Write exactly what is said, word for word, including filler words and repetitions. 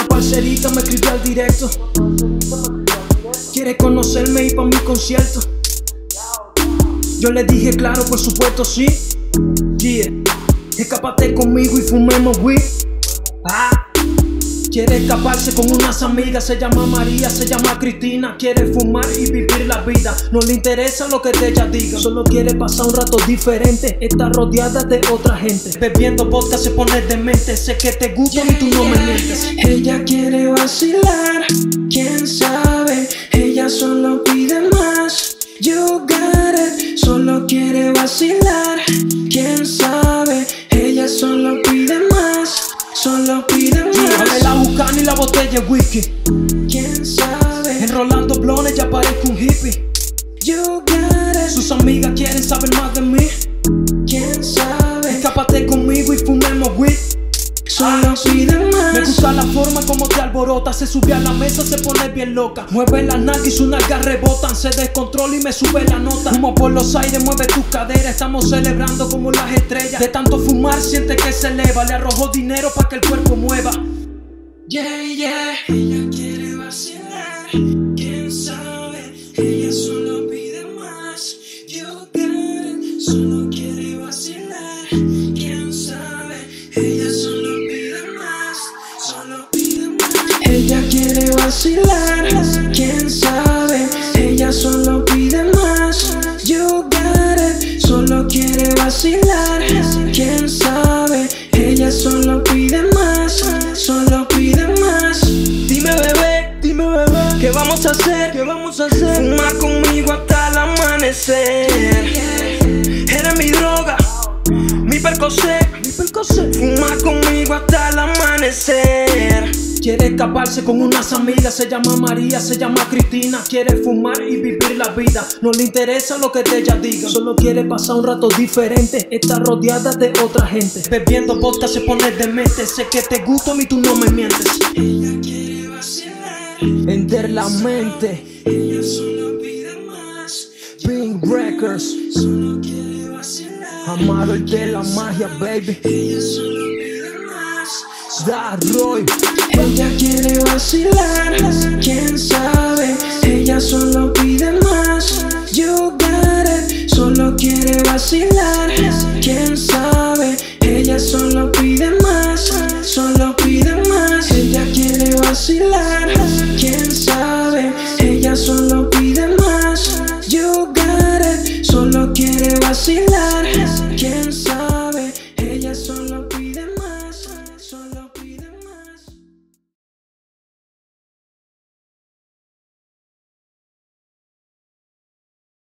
parcerita me escribió al directo. Quiere conocerme y pa' mi concierto. Yo le dije claro, por supuesto sí. Yeah. Escápate conmigo y fumemos weed. Ah. Quiere escaparse con unas amigas, se llama María, se llama Cristina. Quiere fumar y vivir la vida, no le interesa lo que ella diga. Solo quiere pasar un rato diferente, está rodeada de otra gente. Bebiendo vodka se pone demente, sé que te gusta y tú no me mientes. Ella quiere vacilar, quién sabe, ella solo pide más. You got it, solo quiere vacilar, quién sabe, ella solo pide más, solo pide más. Abre la bucana y la botella de whisky. Quién sabe, enrolando blones ya parezco un hippie. You got it, sus amigas quieren saber más de mí. Quién sabe, escápate conmigo y fumemos weed. Solo pide más. Me gusta la forma como te alborota. Se sube a la mesa, se pone bien loca. Mueve la nalga y sus nalgas rebotan. Se descontrola y me sube la nota. Humo por los aires, mueve tus caderas. Estamos celebrando como las estrellas. De tanto fumar siente que se eleva. Le arrojo dinero para que el cuerpo mueva. Yeah, yeah. Ella quiere vacilar, quién sabe, ella solo pide más. You got it, solo quiere vacilar, quién sabe, ella solo pide más, solo pide más. Ella quiere vacilar, quién sabe, ella solo pide más. You got it, solo quiere vacilar, quién sabe, ella solo pide más, solo pide más. Dime bebé, dime bebé, ¿qué vamos a hacer? ¿Qué vamos a hacer? Fuma conmigo hasta el amanecer. Eres mi droga, mi Percocet, mi Percocet. Fuma conmigo hasta el amanecer. Quiere escaparse con unas amigas, se llama María, se llama Cristina. Quiere fumar y vivir la vida, no le interesa lo que ella diga. Solo quiere pasar un rato diferente, está rodeada de otra gente. Bebiendo vodka se pone demente, sé que te gusto y tú no me mientes. Ella quiere vacilar, enter la mente. Ella solo pide más. Pink Records, solo quiere vacilar. Amaro el de la magia, baby. Ella solo pide más. Da Roy. Ella quiere vacilar, quién sabe, ella solo pide más. You got it, solo quiere vacilar, quién sabe, ella solo pide más, solo pide más. Ella quiere vacilar,